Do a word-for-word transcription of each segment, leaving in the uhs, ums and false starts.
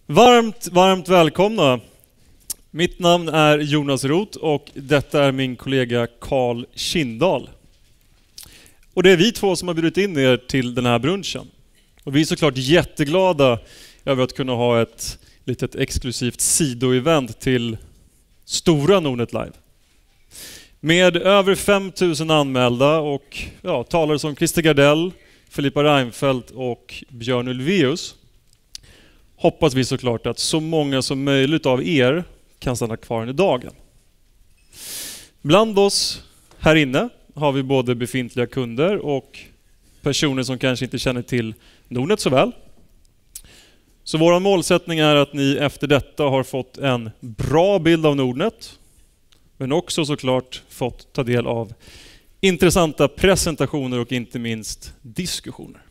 Varmt, varmt välkomna. Mitt namn är Jonas Roth och detta är min kollega Carl Kindahl. Och det är vi två som har bjudit in er till den här brunchen. Och vi är såklart jätteglada över att kunna ha ett litet exklusivt sidoevent till stora Nordnet Live. Med över fem tusen anmälda och ja, talare som Christer Gardell, Filippa Reinfeldt och Björn Ulvaeus hoppas vi såklart att så många som möjligt av er kan stanna kvar under dagen. Bland oss här inne har vi både befintliga kunder och personer som kanske inte känner till Nordnet så väl. Så vår målsättning är att ni efter detta har fått en bra bild av Nordnet, men också såklart fått ta del av intressanta presentationer och inte minst diskussioner.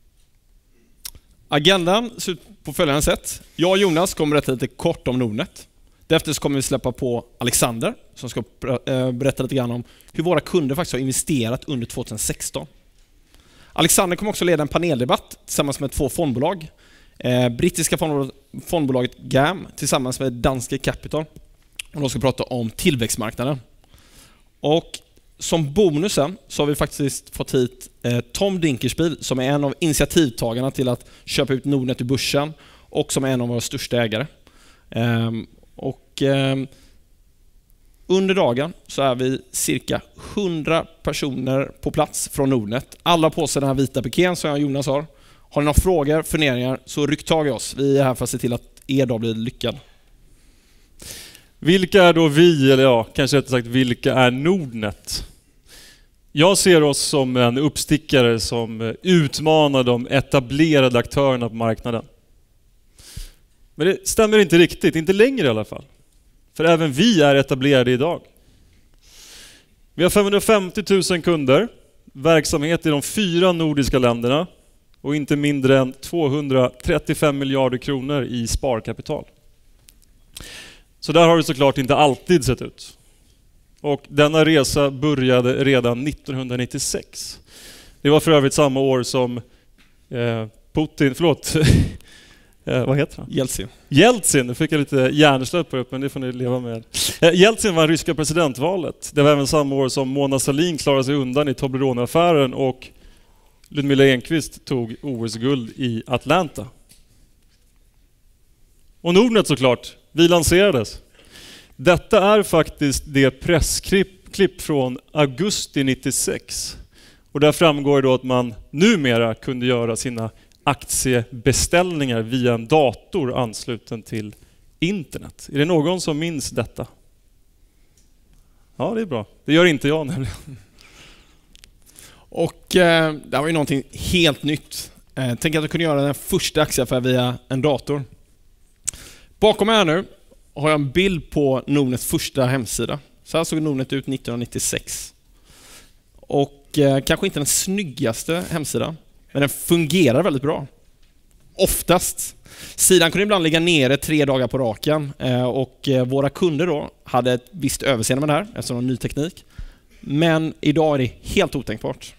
Agendan ser ut på följande sätt. Jag och Jonas kommer berätta lite kort om Nordnet. Därefter så kommer vi släppa på Alexander som ska berätta lite grann om hur våra kunder faktiskt har investerat under tjugohundrasexton. Alexander kommer också leda en paneldebatt tillsammans med två fondbolag. Eh, brittiska fondbolag, fondbolaget G A M tillsammans med Danske Capital. Och de ska prata om tillväxtmarknaden. Och som bonusen så har vi faktiskt fått hit eh, Tom Dinkelspiel som är en av initiativtagarna till att köpa ut Nordnet i börsen och som är en av våra största ägare. Eh, och eh, under dagen så är vi cirka hundra personer på plats från Nordnet. Alla på sig den här vita piken som jag och Jonas har. Har ni några frågor, funderingar så ryck tag i oss. Vi är här för att se till att er dag blir lyckad. Vilka är då vi, eller ja, kanske rättare sagt, vilka är Nordnet? Jag ser oss som en uppstickare som utmanar de etablerade aktörerna på marknaden. Men det stämmer inte riktigt, inte längre i alla fall. För även vi är etablerade idag. Vi har femhundrafemtio tusen kunder, verksamhet i de fyra nordiska länderna och inte mindre än tvåhundratrettiofem miljarder kronor i sparkapital. Så där har det såklart inte alltid sett ut. Och denna resa började redan nittonhundranittiosex. Det var för övrigt samma år som eh, Putin, förlåt, eh, vad heter han? Jeltsin. Jeltsin, nu fick jag lite hjärnsläpp på upp, men det får ni leva med. Eh, Jeltsin var ryska presidentvalet. Det var även samma år som Mona Sahlin klarade sig undan i Toblerone-affären och Ludmilla Enquist tog O S-guld i Atlanta. Och Nordnet såklart, vi lanserades. Detta är faktiskt det pressklipp klipp från augusti nittiosex. Och där framgår då att man numera kunde göra sina aktiebeställningar via en dator ansluten till internet. Är det någon som minns detta? Ja, det är bra. Det gör inte jag nämligen. Och eh, det var ju någonting helt nytt. Eh, tänk att du kunde göra den första aktieaffär via en dator. Bakom mig här nu har jag en bild på Nordnets första hemsida. Så här såg Nordnet ut nittonhundranittiosex. Och eh, kanske inte den snyggaste hemsidan, men den fungerar väldigt bra. Oftast. Sidan kunde ibland ligga nere tre dagar på raken eh, och eh, våra kunder då hade ett visst överseende med det här eftersom det var ny teknik. Men idag är det helt otänkbart.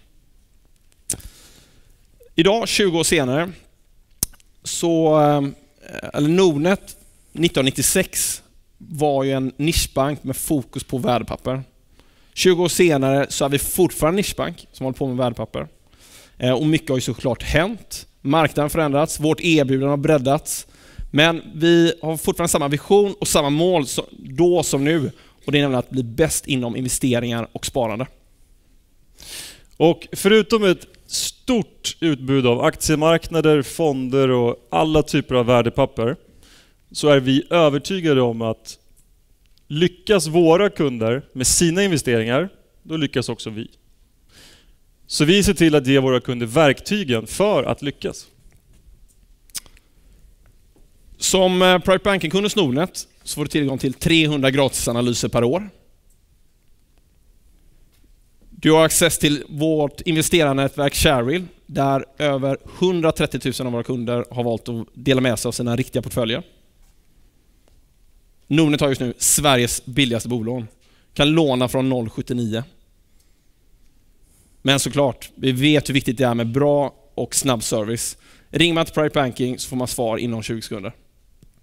Idag, tjugo år senare, så eh, eller Nordnet nittonhundranittiosex var ju en nischbank med fokus på värdepapper. tjugo år senare så är vi fortfarande en nischbank som håller på med värdepapper. Eh, och mycket har ju såklart hänt. Marknaden har förändrats, vårt erbjudande har breddats. Men vi har fortfarande samma vision och samma mål så, då som nu. Och det är nämligen att bli bäst inom investeringar och sparande. Och förutom ett stort utbud av aktiemarknader, fonder och alla typer av värdepapper så är vi övertygade om att lyckas våra kunder med sina investeringar, då lyckas också vi. Så vi ser till att ge våra kunder verktygen för att lyckas. Som Private Banking-kund hos Nordnet så får du tillgång till trehundra gratisanalyser per år. Du har access till vårt investerarnätverk Shareville där över hundratrettio tusen av våra kunder har valt att dela med sig av sina riktiga portföljer. Nordnet har just nu Sveriges billigaste bolån. Kan låna från noll komma sjuttionio. Men såklart, vi vet hur viktigt det är med bra och snabb service. Ring man till Private Banking så får man svar inom tjugo sekunder.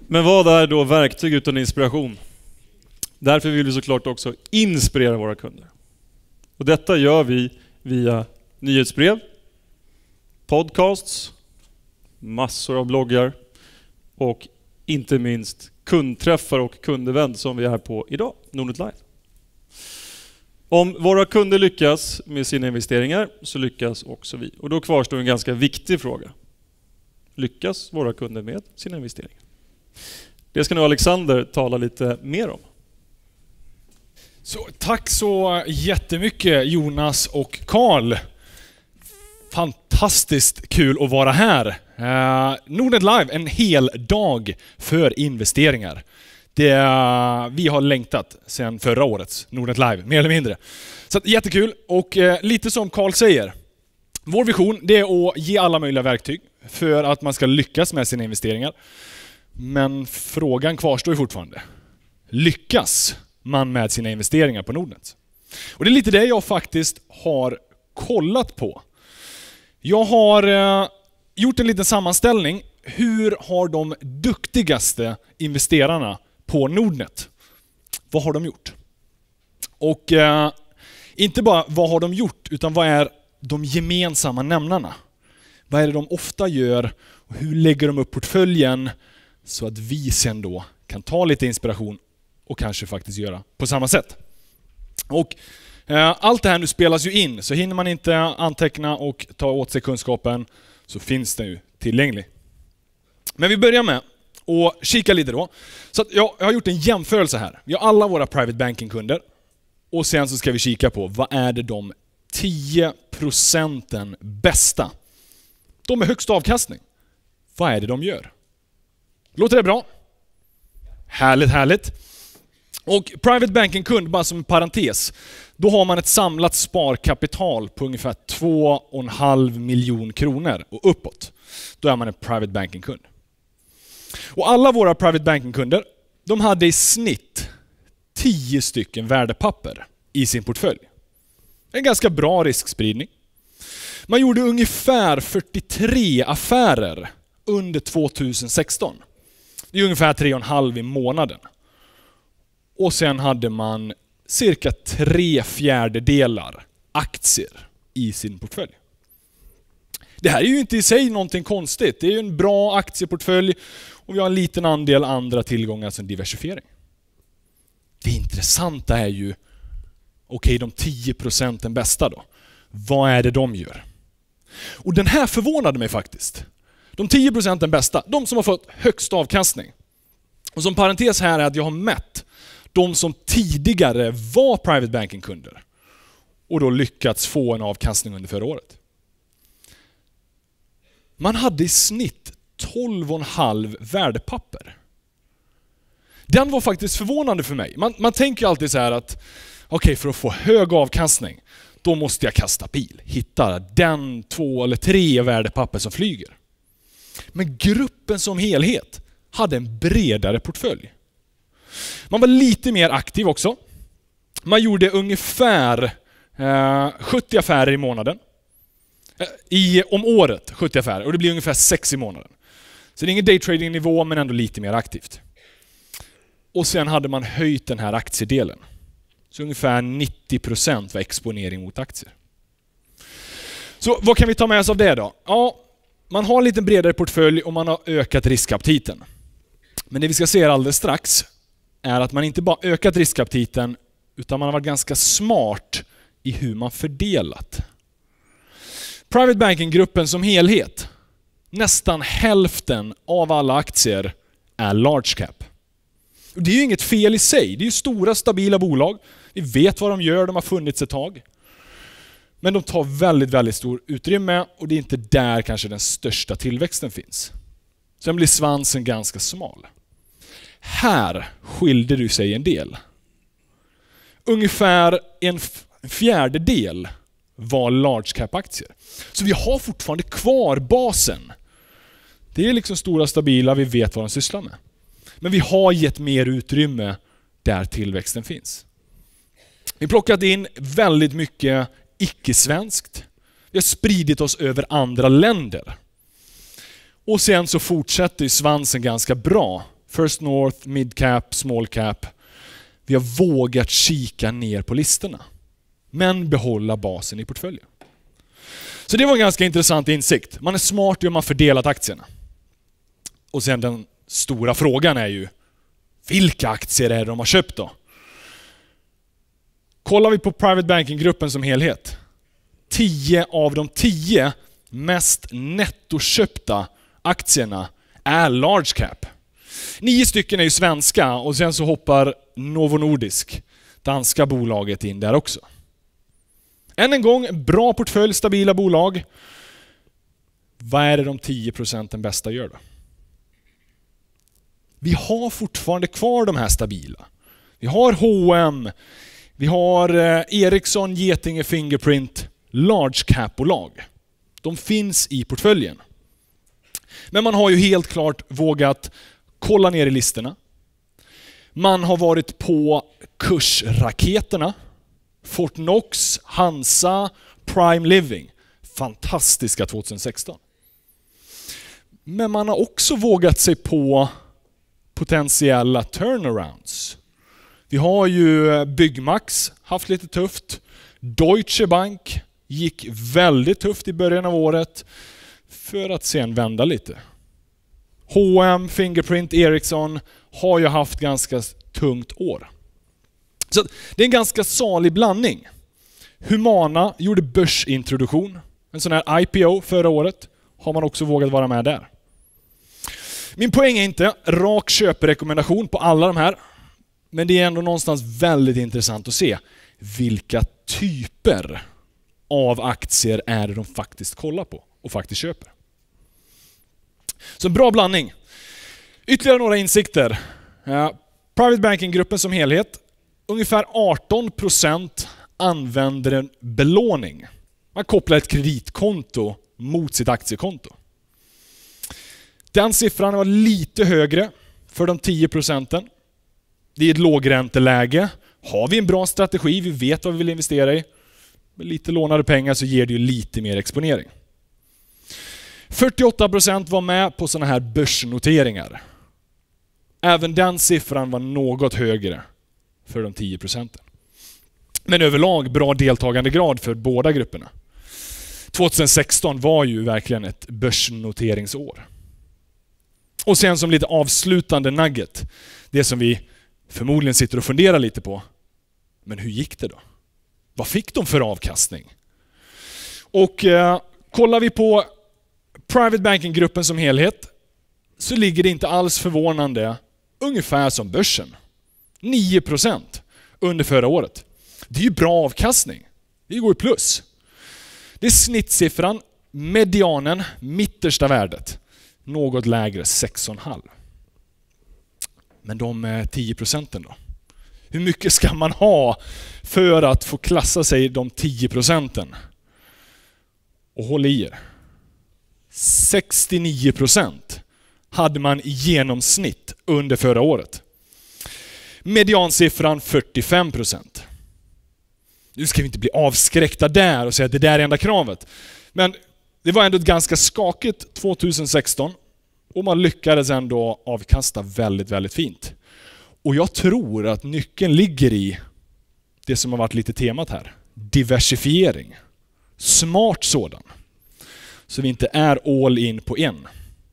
Men vad är då verktyg utan inspiration? Därför vill vi såklart också inspirera våra kunder. Och detta gör vi via nyhetsbrev, podcasts, massor av bloggar och inte minst kundträffar och kundevent som vi är på idag, Nordnet Live. Om våra kunder lyckas med sina investeringar så lyckas också vi. Och då kvarstår en ganska viktig fråga. Lyckas våra kunder med sina investeringar? Det ska nu Alexander tala lite mer om. Så, tack så jättemycket Jonas och Carl. Fantastiskt kul att vara här. Uh, Nordnet Live, en hel dag för investeringar. Det, uh, vi har längtat sedan förra årets Nordnet Live, mer eller mindre. Så att, jättekul och uh, lite som Carl säger. Vår vision det är att ge alla möjliga verktyg för att man ska lyckas med sina investeringar. Men frågan kvarstår ju fortfarande. Lyckas man med sina investeringar på Nordnet? Och det är lite det jag faktiskt har kollat på. Jag har eh, gjort en liten sammanställning. Hur har de duktigaste investerarna på Nordnet? Vad har de gjort? Och eh, inte bara vad har de gjort, utan vad är de gemensamma nämnarna? Vad är det de ofta gör? Och hur lägger de upp portföljen så att vi sen då kan ta lite inspiration och kanske faktiskt göra på samma sätt? Och eh, allt det här nu spelas ju in, så hinner man inte anteckna och ta åt sig kunskapen så finns den ju tillgänglig. Men vi börjar med att kika lite då. Så att jag, jag har gjort en jämförelse här. Vi har alla våra private banking-kunder och sen så ska vi kika på vad är det de tio procenten bästa. De med högst avkastning. Vad är det de gör? Låter det bra? Härligt, härligt. Och private banking-kund, bara som en parentes, då har man ett samlat sparkapital på ungefär två och en halv miljon kronor och uppåt. Då är man en private banking-kund. Och alla våra private banking-kunder, de hade i snitt tio stycken värdepapper i sin portfölj. En ganska bra riskspridning. Man gjorde ungefär fyrtiotre affärer under tjugohundrasexton. Det är ungefär tre och en halv i månaden. Och sen hade man cirka tre fjärdedelar aktier i sin portfölj. Det här är ju inte i sig någonting konstigt. Det är ju en bra aktieportfölj och vi har en liten andel andra tillgångar som diversifiering. Det intressanta är ju, okej, okay, de tio procenten bästa då. Vad är det de gör? Och den här förvånade mig faktiskt. De tio procenten bästa, de som har fått högst avkastning. Och som parentes här är att jag har mätt de som tidigare var private banking-kunder och då lyckats få en avkastning under förra året. Man hade i snitt tolv och en halv värdepapper. Den var faktiskt förvånande för mig. Man, man tänker alltid så här att okej, okay, för att få hög avkastning då måste jag kasta pil. Hitta den två eller tre värdepapper som flyger. Men gruppen som helhet hade en bredare portfölj. Man var lite mer aktiv också. Man gjorde ungefär eh, sjuttio affärer i månaden. Eh, i, om året, sjuttio affärer. Och det blir ungefär sex i månaden. Så det är ingen daytrading-nivå men ändå lite mer aktivt. Och sen hade man höjt den här aktiedelen. Så ungefär nittio procent var exponering mot aktier. Så vad kan vi ta med oss av det då? Ja, man har en lite bredare portfölj och man har ökat riskaptiten. Men det vi ska se alldeles strax är att man inte bara ökat riskaptiten utan man har varit ganska smart i hur man fördelat. Private banking-gruppen som helhet, nästan hälften av alla aktier är large cap. Och det är ju inget fel i sig, det är ju stora stabila bolag. Vi vet vad de gör, de har funnits ett tag. Men de tar väldigt, väldigt stor utrymme och det är inte där kanske den största tillväxten finns. Sen blir svansen ganska smal. Här skilde du sig en del. Ungefär en fjärdedel var large cap-aktier. Så vi har fortfarande kvar basen. Det är liksom stora stabila, vi vet vad de sysslar med. Men vi har gett mer utrymme där tillväxten finns. Vi har plockat in väldigt mycket icke-svenskt. Vi har spridit oss över andra länder. Och sen så fortsätter ju svansen ganska bra First North, Mid Cap, Small Cap. Vi har vågat kika ner på listorna, men behålla basen i portföljen. Så det var en ganska intressant insikt. Man är smart hur man fördelat aktierna. Och sen den stora frågan är ju, vilka aktier är det de har köpt då? Kollar vi på Private Banking-gruppen som helhet. tio av de tio mest nettoköpta aktierna är large cap. Nio stycken är ju svenska och sen så hoppar Novo Nordisk, danska bolaget, in där också. Än en gång, bra portfölj, stabila bolag. Vad är det de tio procenten bästa gör då? Vi har fortfarande kvar de här stabila. Vi har H och M, vi har Ericsson, Getinge, Fingerprint, large cap-bolag. De finns i portföljen. Men man har ju helt klart vågat kolla ner i listorna. Man har varit på kursraketerna. Fortnox, Hansa, Prime Living. Fantastiska tjugohundrasexton. Men man har också vågat sig på potentiella turnarounds. Vi har ju Byggmax haft lite tufft. Deutsche Bank gick väldigt tufft i början av året för att sen vända lite. H och M, Fingerprint, Ericsson har ju haft ganska tungt år. Så det är en ganska salig blandning. Humana gjorde börsintroduktion, en sån här I P O förra året. Har man också vågat vara med där. Min poäng är inte rak köprekommendation på alla de här. Men det är ändå någonstans väldigt intressant att se vilka typer av aktier är det de faktiskt kollar på och faktiskt köper. Så en bra blandning. Ytterligare några insikter. Private Banking-gruppen som helhet. Ungefär arton procent använder en belåning. Man kopplar ett kreditkonto mot sitt aktiekonto. Den siffran var lite högre för de tio procenten. Det är ett lågränteläge. Har vi en bra strategi, vi vet vad vi vill investera i. Med lite lånade pengar så ger det ju lite mer exponering. fyrtioåtta procent var med på sådana här börsnoteringar. Även den siffran var något högre för de tio procenten. Men överlag bra deltagandegrad för båda grupperna. tjugohundrasexton var ju verkligen ett börsnoteringsår. Och sen som lite avslutande nugget, det som vi förmodligen sitter och funderar lite på. Men hur gick det då? Vad fick de för avkastning? Och eh, kollar vi på Private Banking-gruppen som helhet så ligger det inte alls förvånande ungefär som börsen. nio procent under förra året. Det är ju bra avkastning. Det går i plus. Det är snittsiffran, medianen, mittersta värdet. Något lägre, sex komma fem. Men de tio procenten då? Hur mycket ska man ha för att få klassa sig de tio procenten? Och håll i er. sextionio procent hade man i genomsnitt under förra året. Mediansiffran fyrtiofem procent. Nu ska vi inte bli avskräckta där och säga att det där är enda kravet. Men det var ändå ett ganska skakigt tjugohundrasexton och man lyckades ändå avkasta väldigt, väldigt fint. Och jag tror att nyckeln ligger i det som har varit lite temat här. Diversifiering. Smart sådan. Så vi inte är all in på en.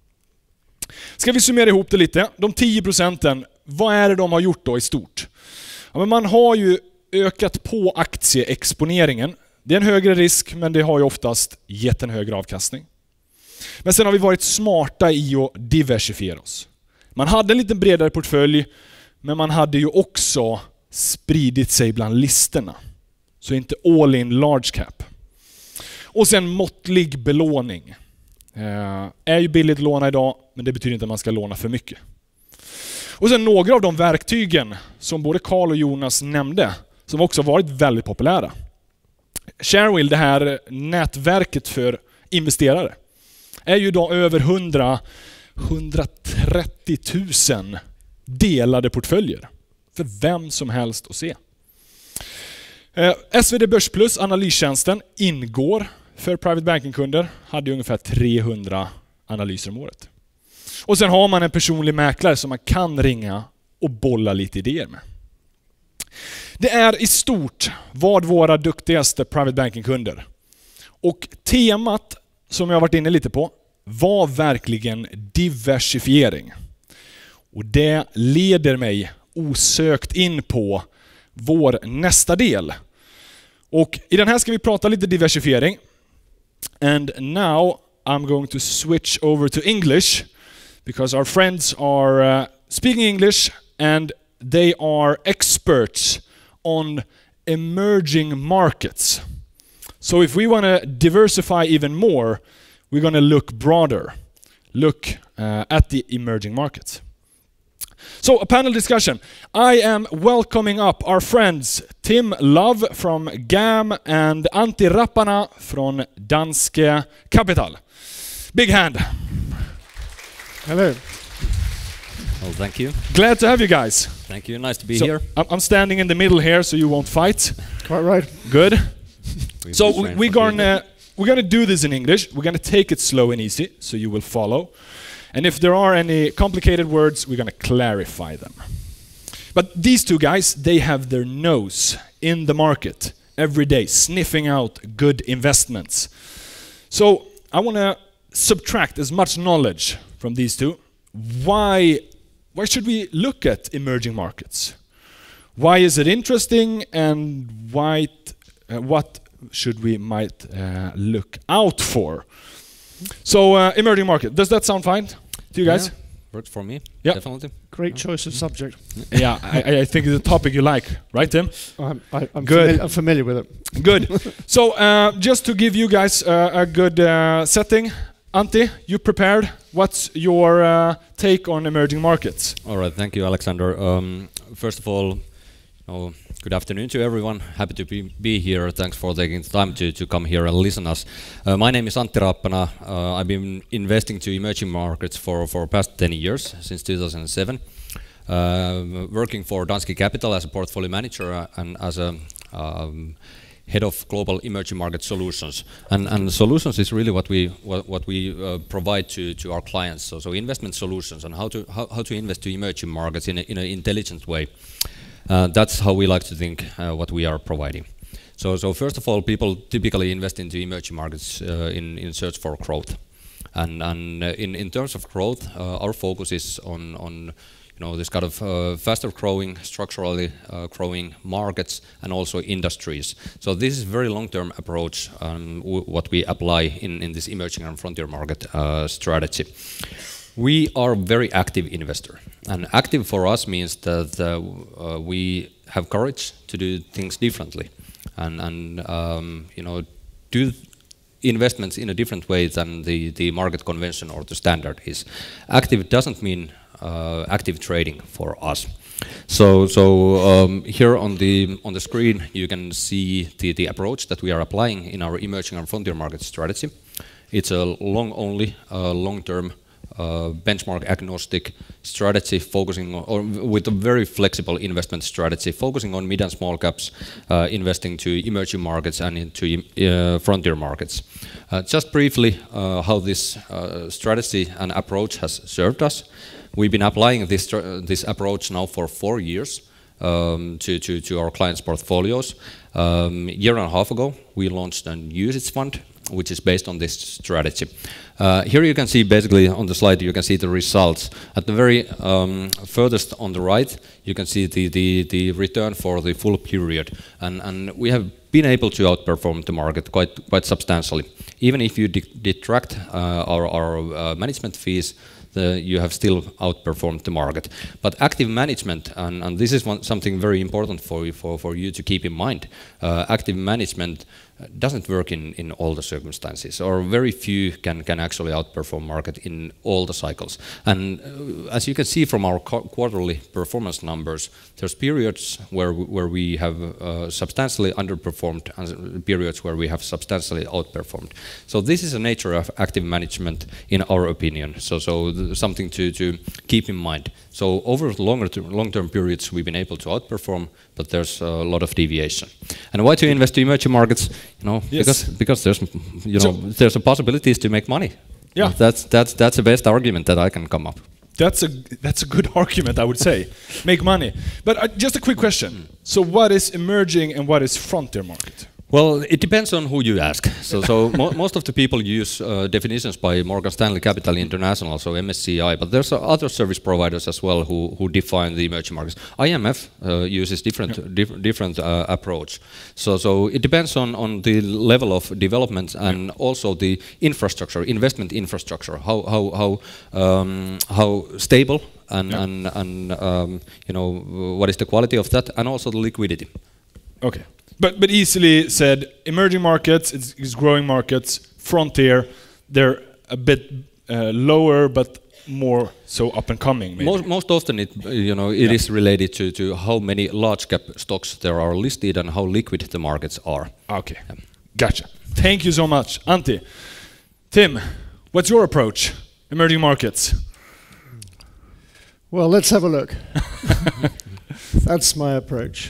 Ska vi summera ihop det lite? De tio procenten, vad är det de har gjort då i stort? Ja, men man har ju ökat på aktieexponeringen. Det är en högre risk, men det har ju oftast gett en högre avkastning. Men sen har vi varit smarta i att diversifiera oss. Man hade en lite bredare portfölj, men man hade ju också spridit sig bland listorna. Så inte all in large cap. Och sen måttlig belåning. Eh, är ju billigt att låna idag, men det betyder inte att man ska låna för mycket. Och sen några av de verktygen som både Carl och Jonas nämnde, som också varit väldigt populära. Sharewill, det här nätverket för investerare, är ju idag över hundra, hundratrettio tusen delade portföljer för vem som helst att se. Eh, S V D Börsplus, analystjänsten, ingår för private banking-kunder, hade ungefär trehundra analyser om året. Och sen har man en personlig mäklare som man kan ringa och bolla lite idéer med. Det är i stort vad våra duktigaste private banking-kunder. Och temat som jag varit inne lite på var verkligen diversifiering. Och det leder mig osökt in på vår nästa del. Och i den här ska vi prata lite diversifiering. And now I'm going to switch over to English because our friends are uh, speaking English and they are experts on emerging markets. So if we want to diversify even more, we're going to look broader, look uh, at the emerging markets. So a panel discussion. I am welcoming up our friends Tim Love from G A M and Antti Rappana from Danske Kapital. Big hand. Hello. Well, thank you. Glad to have you guys. Thank you. Nice to be So here. I'm I'm standing in the middle here so you won't fight. Quite right. Good. We've So been we- trained we're for doing gonna we're gonna do this in English. We're gonna take it slow and easy so you will follow. And if there are any complicated words, we're gonna clarify them. But these two guys, they have their nose in the market every day, sniffing out good investments. So I wanna subtract as much knowledge from these two. Why why should we look at emerging markets? Why is it interesting, and why t- uh, what should we might uh, look out for? So uh, emerging market, does that sound fine to you guys? Yeah, works for me. Yeah. Definitely. Great choice of subject. Yeah, I, I think it's a topic you like, right, Tim? I'm, I, I'm, Good. famili- I'm familiar with it. Good. So uh, just to give you guys uh, a good uh, setting, Antti, you prepared. What's your uh, take on emerging markets? All right. Thank you, Alexander. Um, first of all, oh, good afternoon to everyone. Happy to be, be here. Thanks for taking the time to, to come here and listen us. Uh, my name is Antti Rappana. Uh, I've been investing to emerging markets for for past ten years, since two thousand seven. Uh, working for Danske Kapital as a portfolio manager uh, and as a um, head of global emerging market solutions. And, and solutions is really what we what, what we uh, provide to, to our clients. So, so investment solutions and how to how, how to invest to emerging markets in a, in an intelligent way. Uh, that's how we like to think uh, what we are providing. So, so first of all, people typically invest into emerging markets uh, in in search for growth. And, and uh, in in terms of growth, uh, our focus is on on you know this kind of uh, faster growing, structurally uh, growing markets and also industries. So this is a very long-term approach, um, w what we apply in in this emerging and frontier market uh, strategy. We are a very active investor, and active for us means that uh, uh, we have courage to do things differently, and, and um, you know, do investments in a different way than the, the market convention or the standard is. Active doesn't mean uh, active trading for us. So, so um, here on the on the screen you can see the, the approach that we are applying in our emerging and frontier market strategy. It's a long only, uh, long-term Uh, benchmark agnostic strategy focusing on, or with a very flexible investment strategy focusing on mid and small caps, uh, investing to emerging markets and into uh, frontier markets. Uh, just briefly, uh, how this uh, strategy and approach has served us. We've been applying this this approach now for four years um, to, to, to our clients' portfolios. Um, a year and a half ago, we launched an U C I T S fund, which is based on this strategy. Uh, here you can see basically on the slide you can see the results. At the very um, furthest on the right you can see the, the, the return for the full period, and, and we have been able to outperform the market quite quite substantially. Even if you de detract uh, our, our uh, management fees, the, you have still outperformed the market. But active management, and, and this is one, something very important for you, for, for you to keep in mind, uh, active management doesn't work in, in all the circumstances, or very few can, can actually outperform market in all the cycles. And uh, as you can see from our quarterly performance numbers, there's periods where, where we have uh, substantially underperformed and periods where we have substantially outperformed. So this is the nature of active management in our opinion, so, so something to, to keep in mind. So over longer term, long-term periods we've been able to outperform, but there's a lot of deviation. And why to invest in emerging markets? You know, Yes. because because there's you know So- there's a possibilities to make money. Yeah. That's that's that's the best argument that I can come up. That's a that's a good argument, I would say. Make money. But uh, just a quick question. So what is emerging and what is frontier market? Well, it depends on who you ask. So, so mo most of the people use uh, definitions by Morgan Stanley Capital International, so M S C I, but there's uh, other service providers as well who, who define the emerging markets. I M F uh, uses different yeah. dif different uh, approach. So, so it depends on, on the level of development and yeah. also the infrastructure, investment infrastructure, how how how um, how stable and yeah. and and um, you know, what is the quality of that, and also the liquidity. Okay. But but easily said, emerging markets, it's, it's growing markets. Frontier, they're a bit uh, lower, but more so up and coming. Maybe. Most, most often, it you know it yeah. is related to to how many large cap stocks there are listed and how liquid the markets are. Okay, yeah. Gotcha. Thank you so much, Antti. Tim, what's your approach? Emerging markets. Well, let's have a look. That's my approach.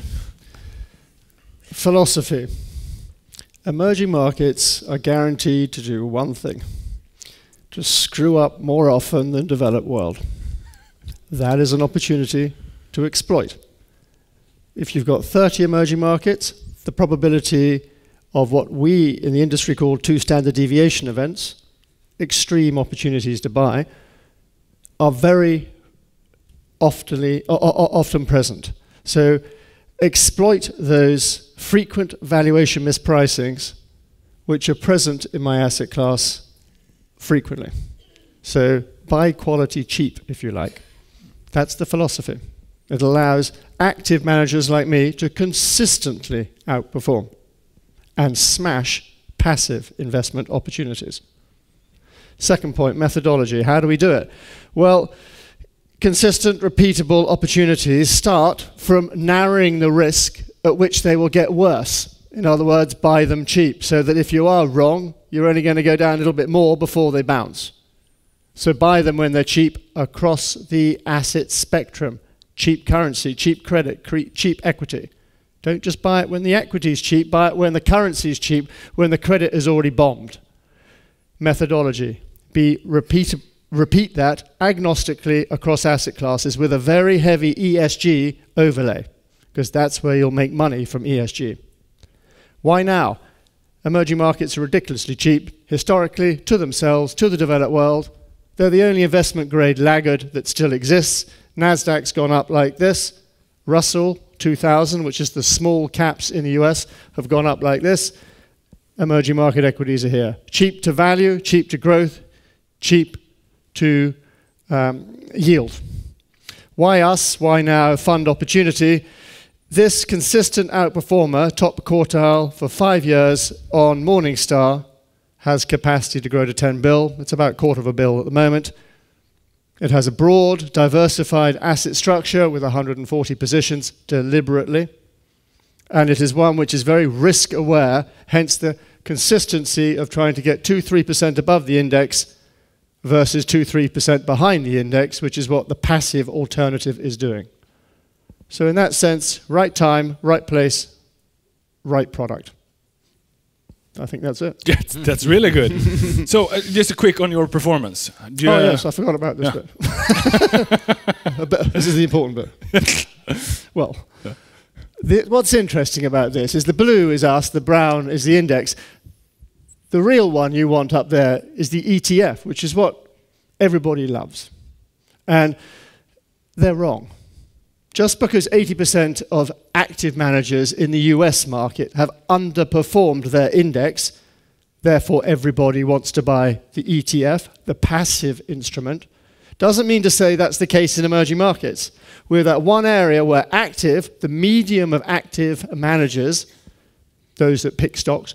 Philosophy. Emerging markets are guaranteed to do one thing: to screw up more often than developed world. That is an opportunity to exploit. If you've got thirty emerging markets, the probability of what we in the industry call two standard deviation events, extreme opportunities to buy, are very often, often present. So exploit those frequent valuation mispricings which are present in my asset class frequently. So buy quality cheap, if you like. That's the philosophy. It allows active managers like me to consistently outperform and smash passive investment opportunities. Second point, methodology. How do we do it? Well, consistent, repeatable opportunities start from narrowing the risk at which they will get worse. In other words, buy them cheap, so that if you are wrong, you're only going to go down a little bit more before they bounce. So buy them when they're cheap across the asset spectrum. Cheap currency, cheap credit, cheap equity. Don't just buy it when the equity is cheap, buy it when the currency is cheap, when the credit is already bombed. Methodology. Be repeatable. Repeat that agnostically across asset classes with a very heavy E S G overlay, because that's where you'll make money from E S G. Why now? Emerging markets are ridiculously cheap, historically, to themselves, to the developed world. They're the only investment grade laggard that still exists. NASDAQ's gone up like this. Russell two thousand, which is the small caps in the U S, have gone up like this. Emerging market equities are here. Cheap to value, cheap to growth, cheap to um, yield. Why us? Why now fund opportunity? This consistent outperformer, top quartile for five years on Morningstar, has capacity to grow to ten bill. It's about a quarter of a bill at the moment. It has a broad, diversified asset structure with one hundred forty positions deliberately. And it is one which is very risk aware, hence the consistency of trying to get two to three percent above the index versus two to three percent behind the index, which is what the passive alternative is doing. So in that sense, right time, right place, right product. I think that's it. Yes, that's really good. So uh, just a quick on your performance. Do you, oh uh, yes, I forgot about this yeah. bit. This is the important bit. Well, the, what's interesting about this is the blue is us, the brown is the index. The real one you want up there is the E T F, which is what everybody loves. And they're wrong. Just because eighty percent of active managers in the U S market have underperformed their index, therefore everybody wants to buy the E T F, the passive instrument, doesn't mean to say that's the case in emerging markets. We're that one area where active, the medium of active managers, those that pick stocks,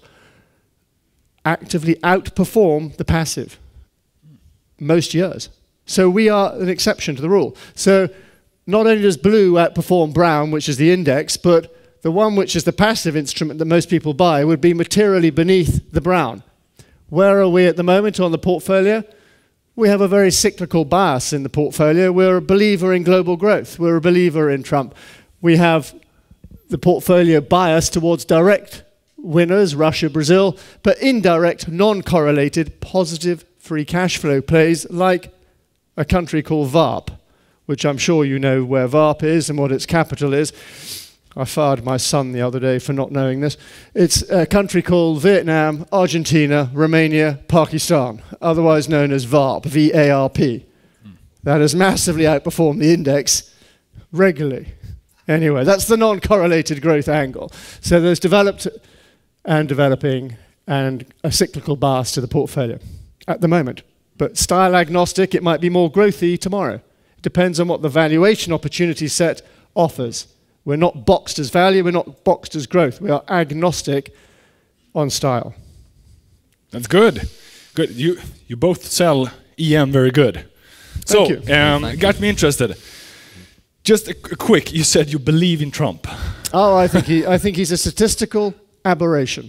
actively outperform the passive most years. So we are an exception to the rule. So not only does blue outperform brown, which is the index, but the one which is the passive instrument that most people buy would be materially beneath the brown. Where are we at the moment on the portfolio? We have a very cyclical bias in the portfolio. We're a believer in global growth. We're a believer in Trump. We have the portfolio bias towards direct winners, Russia, Brazil, but indirect, non-correlated, positive free cash flow plays like a country called V A R P, which I'm sure you know where V A R P is and what its capital is. I fired my son the other day for not knowing this. It's a country called Vietnam, Argentina, Romania, Pakistan, otherwise known as V A R P, V A R P. Mm. That has massively outperformed the index regularly. Anyway, that's the non-correlated growth angle. So there's developed and developing and a cyclical bias to the portfolio at the moment. But style agnostic, it might be more growthy tomorrow. It depends on what the valuation opportunity set offers. We're not boxed as value, we're not boxed as growth. We are agnostic on style. That's good. Good. You you both sell E M very good. Thank so, you. um, got me interested. Just a, a quick, you said you believe in Trump. Oh, I think he, I think he's a statistical aberration.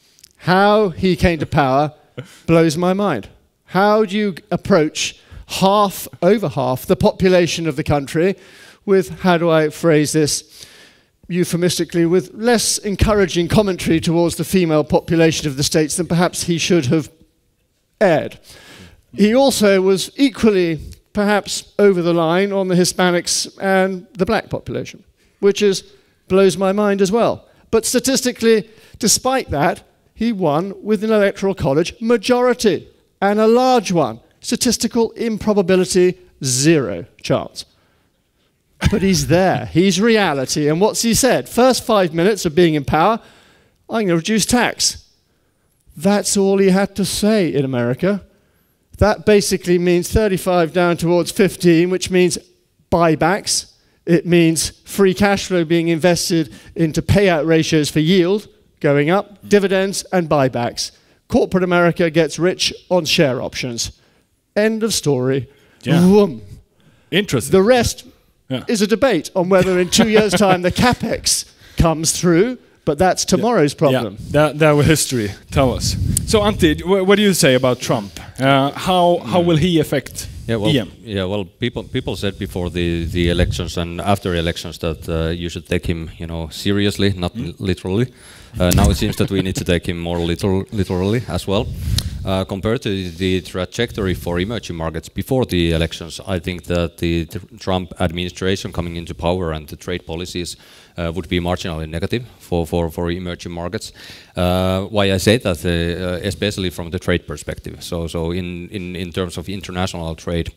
How he came to power blows my mind. How do you approach half, over half, the population of the country with, how do I phrase this euphemistically, with less encouraging commentary towards the female population of the States than perhaps he should have aired? He also was equally, perhaps, over the line on the Hispanics and the black population, which is, blows my mind as well. But statistically, despite that, he won with an electoral college majority, and a large one. Statistical improbability, zero chance. But he's there, he's reality, and what's he said? First five minutes of being in power, I'm going to reduce tax. That's all he had to say in America. That basically means thirty-five down towards fifteen, which means buybacks. It means free cash flow being invested into payout ratios for yield, going up, dividends and buybacks. Corporate America gets rich on share options. End of story. Yeah. Vroom. Interesting. The rest yeah. is a debate on whether in two years' time the capex comes through, but that's tomorrow's yeah. problem. Yeah. That, that will history tell us. So, Antti, wh what do you say about Trump? Uh, how how will he affect Yeah, well, E M? yeah, well, people people said before the the elections and after elections that uh, you should take him, you know, seriously, not mm. literally. Uh, now it seems that we need to take him more literal, literally as well. Uh, compared to the trajectory for emerging markets before the elections, I think that the Trump administration coming into power and the trade policies uh, would be marginally negative for, for, for emerging markets. Uh, why I say that, uh, especially from the trade perspective. So, so in, in, in terms of international trade,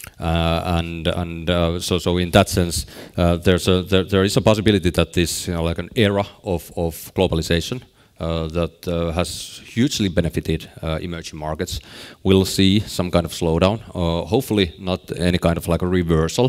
Uh, and and uh, so so in that sense, uh, there's a there, there is a possibility that this, you know, like an era of of globalization uh, that uh, has hugely benefited uh, emerging markets will see some kind of slowdown. Uh, hopefully not any kind of like a reversal.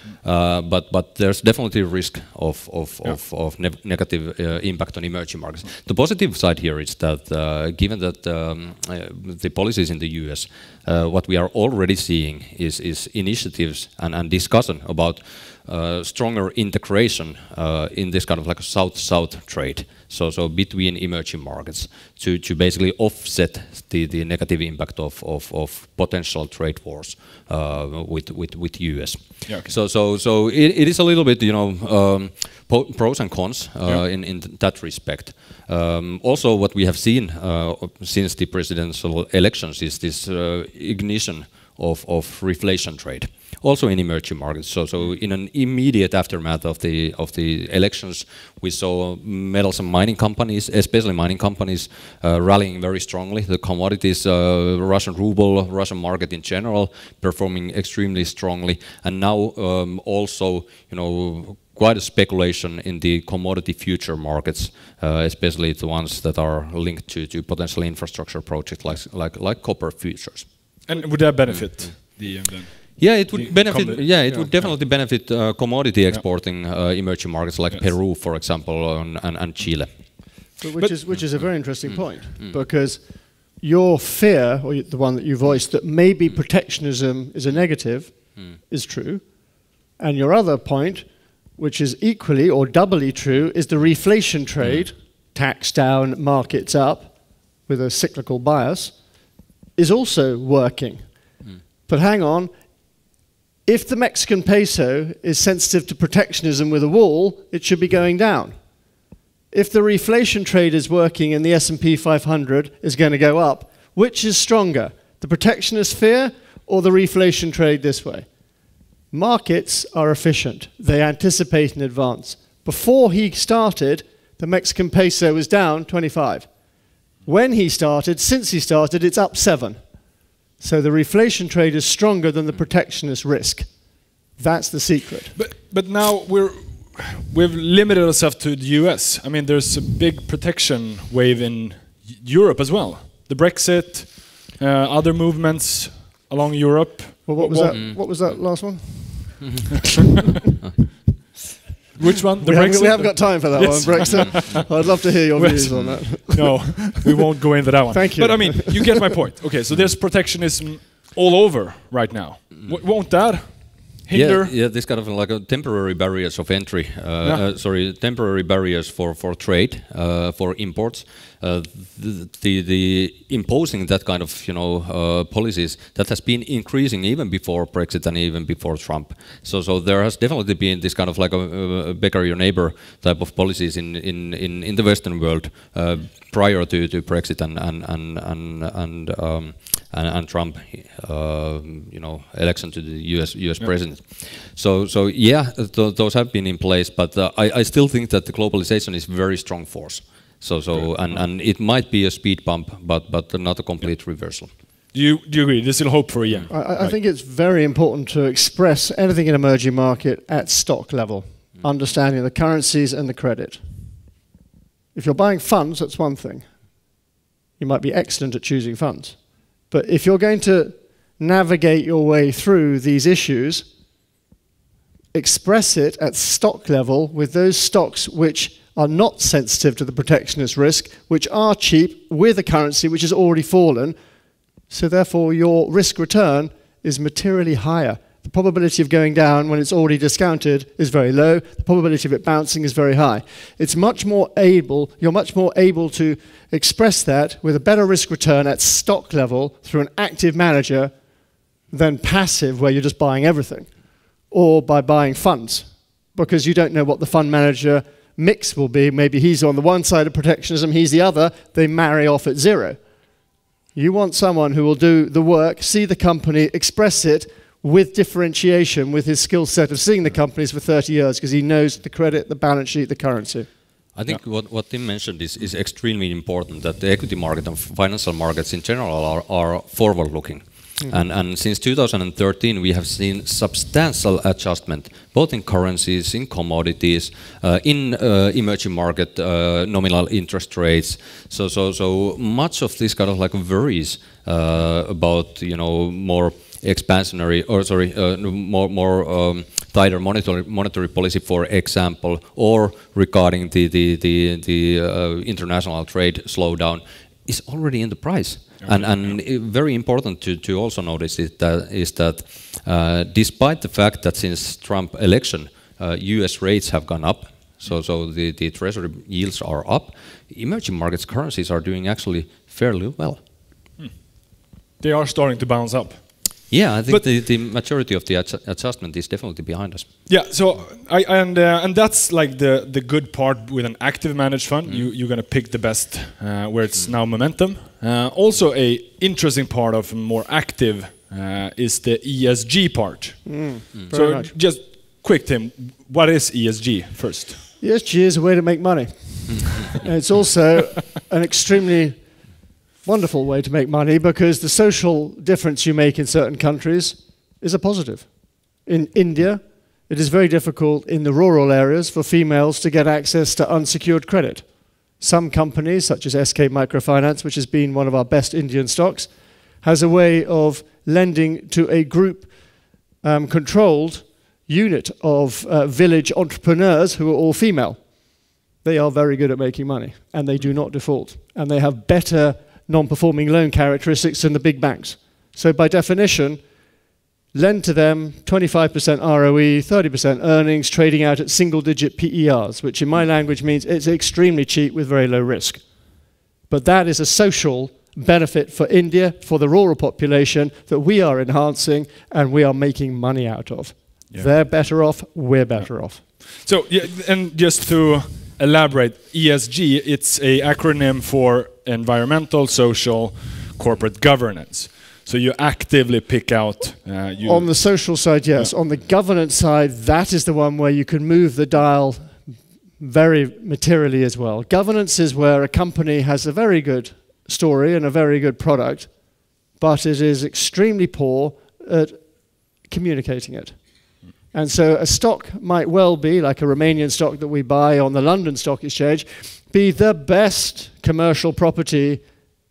Uh, but but there's definitely a risk of of yeah. of, of ne negative uh, impact on emerging markets. The positive side here is that uh, given that um, uh, the policies in the U S, uh, what we are already seeing is is initiatives and, and discussion about uh, stronger integration uh, in this kind of like a south-south trade. So so between emerging markets to to basically offset the the negative impact of of, of potential trade wars uh, with with with U S. Yeah, okay. So so so it, it is a little bit, you know, um, pros and cons uh, yeah. in in that respect. Um, also, what we have seen uh, since the presidential elections is this uh, ignition of of reflation trade, also in emerging markets. So so in an immediate aftermath of the of the elections, we saw metals and mining companies, especially mining companies, uh, rallying very strongly. The commodities, uh, Russian ruble, Russian market in general, performing extremely strongly, and now um, also, you know, quite a speculation in the commodity future markets, uh, especially the ones that are linked to, to potential infrastructure projects like like like copper futures. And would that benefit mm -hmm. the E M then? Yeah, it would the benefit. Yeah, it yeah, would definitely yeah. benefit uh, commodity exporting uh, emerging markets like yes. Peru, for example, and, and, and Chile. But which But is which is a very interesting mm, point, mm. because your fear, or the one that you voiced, that maybe mm. protectionism is a negative, mm. is true, and your other point, which is equally or doubly true, is the reflation trade, mm. tax down, markets up, with a cyclical bias, is also working. Mm. But hang on, if the Mexican peso is sensitive to protectionism with a wall, it should be going down. If the reflation trade is working and the S and P five hundred is going to go up, which is stronger? The protectionist fear or the reflation trade this way? Markets are efficient. They anticipate in advance. Before he started, the Mexican peso was down twenty-five. When he started, since he started, it's up seven. So the reflation trade is stronger than the protectionist risk. That's the secret. But but now we're we've limited ourselves to the U S. I mean, there's a big protection wave in Europe as well. The Brexit, uh, other movements along Europe. Well, what was that? Mm. What was that last one? Which one? The we, Brexit? Haven't, we haven't got time for that yes. one, Brexit. I'd love to hear your views on that. No, we won't go into that one. Thank you. But I mean, you get my point. Okay, so there's protectionism all over right now. W won't that hinder? Yeah, yeah, this kind of like a temporary barriers of entry. Uh, yeah. uh, sorry, temporary barriers for for trade, uh, for imports. Uh, the, the the imposing that kind of you know uh, policies that has been increasing even before Brexit and even before Trump. So so there has definitely been this kind of like a, a beggar your neighbor type of policies in in in, in the Western world uh, prior to, to Brexit and and and and and, um, and, and Trump uh, you know election to the U S U S yeah. president. So so yeah, th those have been in place, but uh, I I still think that the globalization is a very strong force. So, so, and, and it might be a speed bump, but but not a complete reversal. Do you do you agree? There's still hope for a year. I, I right. think it's very important to express anything in emerging market at stock level, mm. understanding the currencies and the credit. If you're buying funds, that's one thing. You might be excellent at choosing funds, but if you're going to navigate your way through these issues, express it at stock level with those stocks which are not sensitive to the protectionist risk, which are cheap with a currency which has already fallen. So therefore your risk return is materially higher. The probability of going down when it's already discounted is very low. The probability of it bouncing is very high. It's much more able, you're much more able to express that with a better risk return at stock level through an active manager than passive where you're just buying everything, or by buying funds, because you don't know what the fund manager mix will be. Maybe he's on the one side of protectionism, he's the other, they marry off at zero. You want someone who will do the work, see the company, express it with differentiation, with his skill set of seeing the companies for thirty years, because he knows the credit, the balance sheet, the currency. I think yeah. what, what Tim mentioned is, is extremely important, that the equity market and financial markets in general are, are forward-looking. Mm-hmm. And, and since two thousand thirteen, we have seen substantial adjustment, both in currencies, in commodities, uh, in uh, emerging market uh, nominal interest rates. So, so, so much of this kind of like worries uh, about you know more expansionary, or sorry, uh, more more um, tighter monetary monetary policy, for example, or regarding the the the, the uh, international trade slowdown, is already in the price. Okay. And, and very important to, to also notice is that, is that uh, despite the fact that since Trump election, uh, U S rates have gone up, so, so the, the treasury yields are up, emerging markets currencies are doing actually fairly well. Hmm. They are starting to bounce up. Yeah, I think but the, the majority of the adju adjustment is definitely behind us. Yeah, so I and uh, and that's like the the good part with an active managed fund. Mm. You you're gonna pick the best uh, where it's mm. now momentum. Uh, also, a interesting part of more active uh, is the E S G part. Mm. Mm. So much. Just quick, Tim, what is E S G first? E S G is a way to make money. It's also an extremely wonderful way to make money, because the social difference you make in certain countries is a positive. In India, it is very difficult in the rural areas for females to get access to unsecured credit. Some companies, such as S K Microfinance, which has been one of our best Indian stocks, has a way of lending to a group um, controlled unit of uh, village entrepreneurs who are all female. They are very good at making money, and they do not default, and they have better non-performing loan characteristics than the big banks. So by definition, lend to them twenty-five percent R O E, thirty percent earnings, trading out at single-digit P E Rs, which in my language means it's extremely cheap with very low risk. But that is a social benefit for India, for the rural population, that we are enhancing and we are making money out of. Yeah. They're better off, we're better yeah. off. So, yeah, and just to elaborate, E S G, it's an acronym for environmental, social, corporate governance. So you actively pick out. Uh, you On the social side, yes. Yeah. On the governance side, that is the one where you can move the dial very materially as well. Governance is where a company has a very good story and a very good product, but it is extremely poor at communicating it. And so a stock might well be, like a Romanian stock that we buy on the London Stock Exchange, be the best commercial property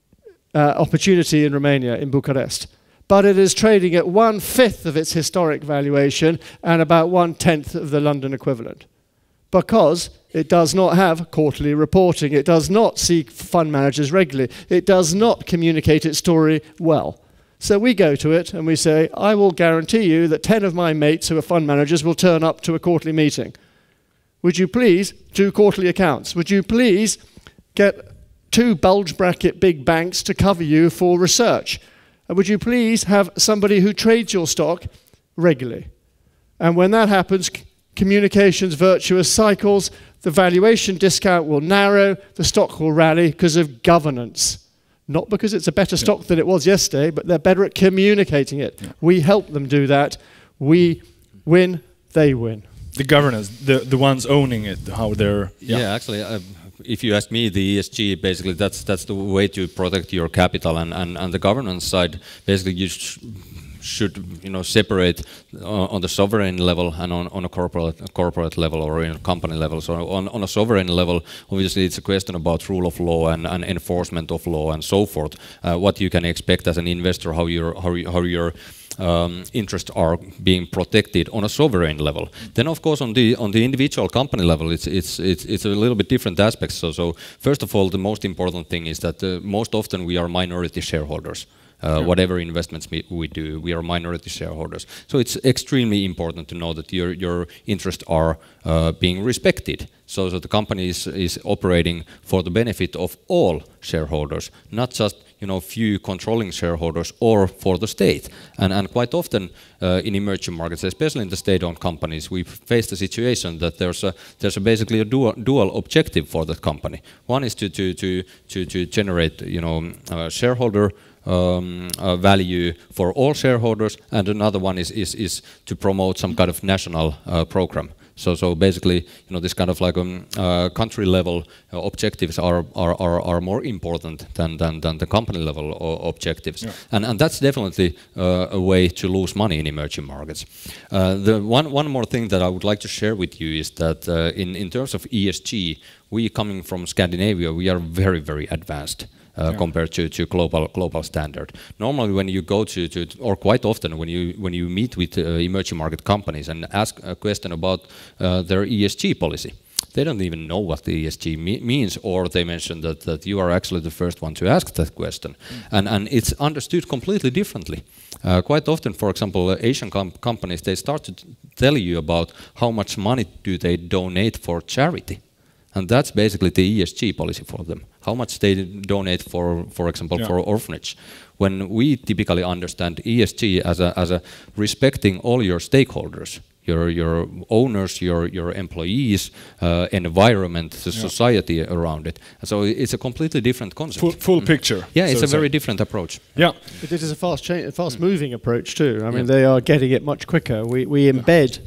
uh, opportunity in Romania, in Bucharest. But it is trading at one-fifth of its historic valuation and about one-tenth of the London equivalent. Because it does not have quarterly reporting, it does not see fund managers regularly, it does not communicate its story well. So we go to it and we say, I will guarantee you that ten of my mates who are fund managers will turn up to a quarterly meeting. Would you please do quarterly accounts? Would you please get two bulge bracket big banks to cover you for research? And would you please have somebody who trades your stock regularly? And when that happens, communications, virtuous cycles, the valuation discount will narrow, the stock will rally because of governance. Not because it's a better yeah. stock than it was yesterday, but they're better at communicating it. Yeah. We help them do that. We win, they win. The governance, the, the ones owning it, how they're... Yeah, yeah actually, uh, if you ask me, the E S G, basically, that's that's the way to protect your capital. And, and, and the governance side, basically, you sh should you know separate uh, on the sovereign level and on, on a corporate a corporate level or in a company level. So on, on a sovereign level, obviously it's a question about rule of law and, and enforcement of law and so forth. Uh, what you can expect as an investor, how your how, you, how your um, interests are being protected on a sovereign level. Then of course on the on the individual company level, it's it's it's, it's a little bit different aspects. So so first of all, the most important thing is that uh, most often we are minority shareholders. Uh, yeah. Whatever investments we, we do, we are minority shareholders. So it's extremely important to know that your your interests are uh, being respected. So that the company is, is operating for the benefit of all shareholders, not just you know few controlling shareholders or for the state. And and quite often uh, in emerging markets, especially in the state-owned companies, we face the situation that there's a there's a basically a dual dual objective for the company. One is to to to to, to generate you know uh, shareholder. Um, uh, value for all shareholders, and another one is is is to promote some kind of national uh, program. So so basically, you know, this kind of like um, uh, country level uh, objectives are, are are are more important than than than the company level objectives, yeah. and and that's definitely uh, a way to lose money in emerging markets. Uh, the one one more thing that I would like to share with you is that uh, in in terms of E S G, we coming from Scandinavia, we are very very advanced. Uh, yeah. Compared to, to global global standard. Normally, when you go to, to or quite often when you when you meet with uh, emerging market companies and ask a question about uh, their E S G policy, they don't even know what the E S G me means, or they mention that that you are actually the first one to ask that question, mm. and and it's understood completely differently. Uh, quite often, for example, uh, Asian com companies they start to tell you about how much money do they donate for charity. And that's basically the E S G policy for them. How much they donate for, for example, yeah. for orphanage. When we typically understand E S G as a, as a respecting all your stakeholders, your your owners, your your employees, uh, environment, the yeah. society around it. So it's a completely different concept. Full, full mm. picture. Yeah, it's so a very different approach. Yeah, but it is a fast change, fast moving approach too. I mean, yeah. they are getting it much quicker. We we embed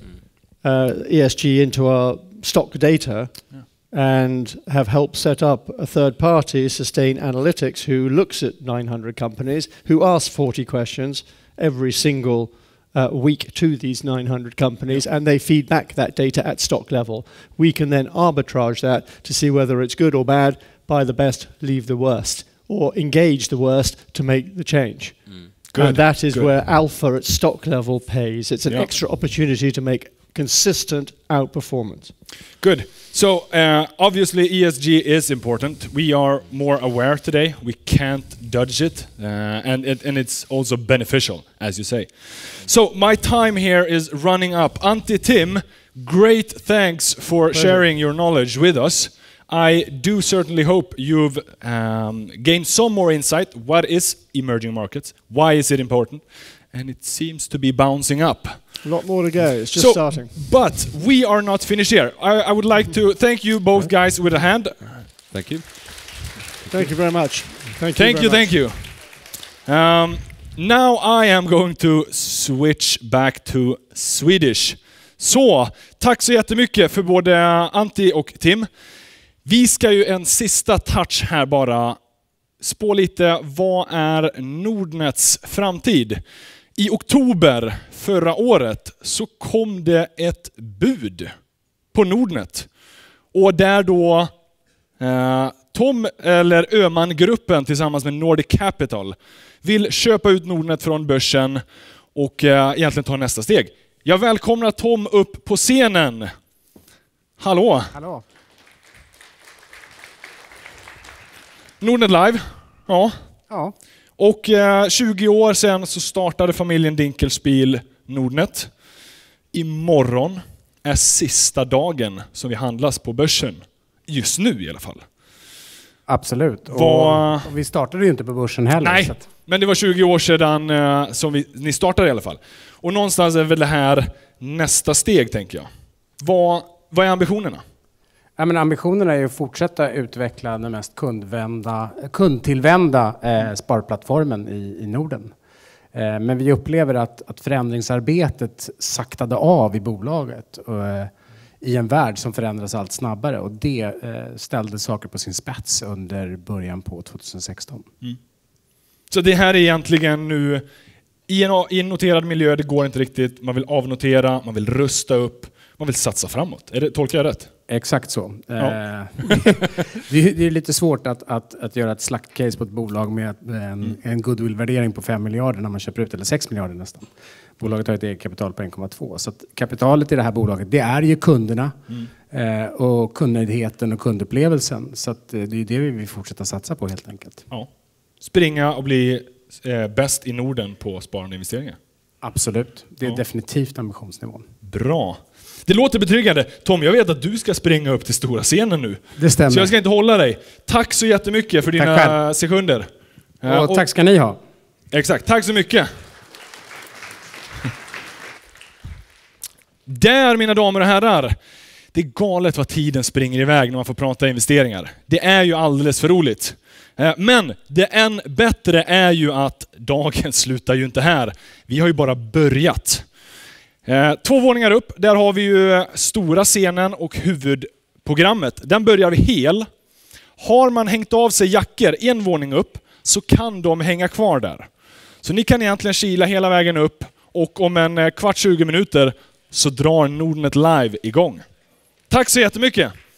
uh, E S G into our stock data. Yeah. And have helped set up a third party, Sustain Analytics, who looks at nine hundred companies, who asks forty questions every single uh, week to these nine hundred companies, and they feed back that data at stock level. We can then arbitrage that to see whether it's good or bad, buy the best, leave the worst, or engage the worst to make the change. Mm. Good. And that is Good. Where alpha at stock level pays. It's an yep. extra opportunity to make consistent outperformance. Good. So uh, obviously E S G is important. We are more aware today. We can't dodge it, uh, and it, and it's also beneficial, as you say. So my time here is running up. Antti, Tim, great thanks for Pleasure. sharing your knowledge with us. I do certainly hope you've um, gained some more insight. What is emerging markets? Why is it important? And it seems to be bouncing up. A lot more to go. It's just so, starting. But we are not finished here. I, I would like to thank you both guys with a hand. Thank you. Thank you very much. Thank you. Thank you. Thank you. Um, Now I am going to switch back to Swedish. Så, tack så jättemycket för både Antti och Tim. Vi ska ju en sista touch här bara spå lite, vad är Nordnets framtid? I oktober förra året så kom det ett bud på Nordnet. Och där då eh, Tom, eller Öhman-gruppen tillsammans med Nordic Capital vill köpa ut Nordnet från börsen och eh, egentligen ta nästa steg. Jag välkomnar Tom upp på scenen. Hallå! Hallå! Nordnet Live. Ja. Ja. Och eh, tjugo år sedan så startade familjen Dinkelspiel Nordnet. Imorgon är sista dagen som vi handlas på börsen. Just nu i alla fall. Absolut. Var... Och, och vi startade ju inte på börsen heller. Nej, så att... men det var tjugo år sedan eh, som vi, ni startade i alla fall. Och någonstans är väl det här nästa steg, tänker jag. Vad, vad är ambitionerna? Ja, men ambitionerna är ju att fortsätta utveckla den mest kundvända, kundtillvända eh, sparplattformen i, i Norden. Eh, men vi upplever att, att förändringsarbetet saktade av i bolaget och, eh, i en värld som förändras allt snabbare. Och det eh, ställde saker på sin spets under början på tjugohundrasexton. Mm. Så det här är egentligen nu i en, i en noterad miljö, det går inte riktigt. Man vill avnotera, man vill rusta upp, man vill satsa framåt. Är det, tolkar jag rätt? Exakt så. Ja. Eh, det, är, det är lite svårt att, att, att göra ett slaktcase på ett bolag med en, mm. en goodwill-värdering på fem miljarder när man köper ut, eller sex miljarder nästan. Bolaget har ett eget kapital på en komma två. Så att kapitalet i det här bolaget, det är ju kunderna mm. eh, och kundnöjdheten och kundupplevelsen. Så att, eh, det är det vi vill fortsätta satsa på helt enkelt. Ja. Springa och bli eh, bäst i Norden på sparande och investeringar. Absolut. Det är Ja. definitivt ambitionsnivån. Bra. Det låter betryggande. Tom, jag vet att du ska springa upp till stora scenen nu. Det stämmer. Så jag ska inte hålla dig. Tack så jättemycket för dina själv. sekunder. Och, Eh, tack ska ni ha. Exakt, tack så mycket. Där, mina damer och herrar. Det är galet vad tiden springer iväg när man får prata investeringar. Det är ju alldeles för roligt. Eh, Men det än bättre är ju att dagen slutar ju inte här. Vi har ju bara börjat. Eh, Två våningar upp, där har vi ju stora scenen och huvudprogrammet. Den börjar hel. Har man hängt av sig jackor en våning upp så kan de hänga kvar där. Så ni kan egentligen kila hela vägen upp och om en kvart, tjugo minuter så drar Nordnet Live igång. Tack så jättemycket!